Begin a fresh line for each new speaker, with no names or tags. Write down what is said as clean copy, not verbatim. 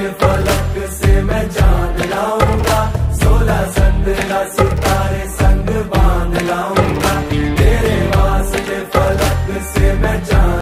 फलक से मैं जान लाऊंगा, 16 17 सितारे